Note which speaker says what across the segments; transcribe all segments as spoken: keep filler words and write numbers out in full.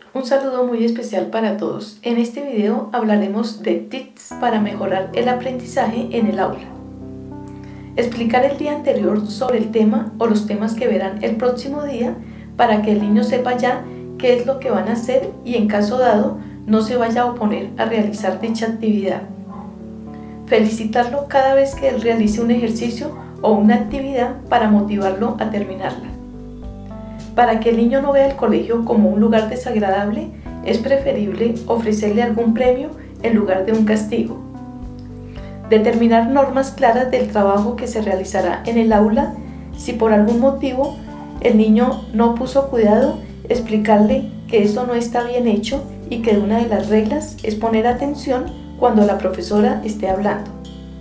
Speaker 1: Un saludo muy especial para todos. En este video hablaremos de tips para mejorar el aprendizaje en el aula. Explicar el día anterior sobre el tema o los temas que verán el próximo día para que el niño sepa ya qué es lo que van a hacer y en caso dado no se vaya a oponer a realizar dicha actividad. Felicitarlo cada vez que él realice un ejercicio o una actividad para motivarlo a terminarla. Para que el niño no vea el colegio como un lugar desagradable, es preferible ofrecerle algún premio en lugar de un castigo. Determinar normas claras del trabajo que se realizará en el aula. Si por algún motivo el niño no puso cuidado, explicarle que eso no está bien hecho y que una de las reglas es poner atención cuando la profesora esté hablando.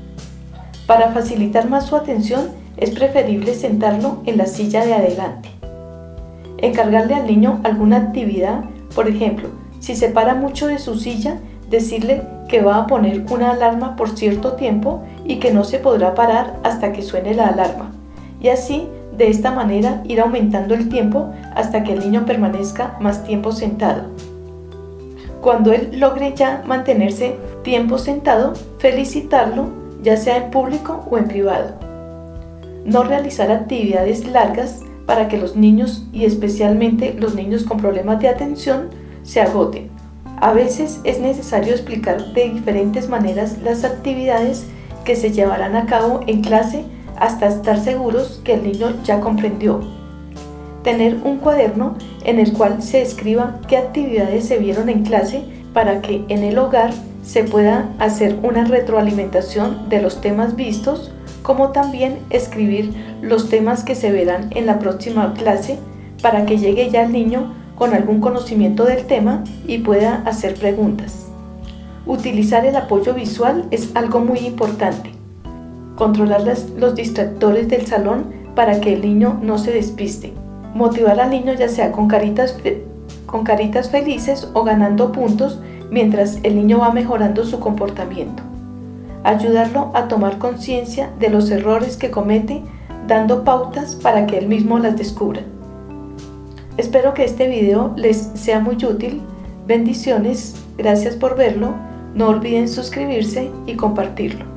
Speaker 1: Para facilitar más su atención, es preferible sentarlo en la silla de adelante. Encargarle al niño alguna actividad, por ejemplo, si se para mucho de su silla, decirle que va a poner una alarma por cierto tiempo y que no se podrá parar hasta que suene la alarma. Y así, de esta manera, ir aumentando el tiempo hasta que el niño permanezca más tiempo sentado. Cuando él logre ya mantenerse tiempo sentado, felicitarlo, ya sea en público o en privado. No realizar actividades largas para que los niños, y especialmente los niños con problemas de atención, se agoten. A veces es necesario explicar de diferentes maneras las actividades que se llevarán a cabo en clase hasta estar seguros que el niño ya comprendió. Tener un cuaderno en el cual se escriba qué actividades se vieron en clase para que en el hogar se pueda hacer una retroalimentación de los temas vistos, como también escribir los temas que se verán en la próxima clase para que llegue ya el niño con algún conocimiento del tema y pueda hacer preguntas. Utilizar el apoyo visual es algo muy importante. Controlar las, los distractores del salón para que el niño no se despiste. Motivar al niño ya sea con caritas, con caritas felices o ganando puntos mientras el niño va mejorando su comportamiento. Ayudarlo a tomar conciencia de los errores que comete, dando pautas para que él mismo las descubra. Espero que este video les sea muy útil. Bendiciones, gracias por verlo. No olviden suscribirse y compartirlo.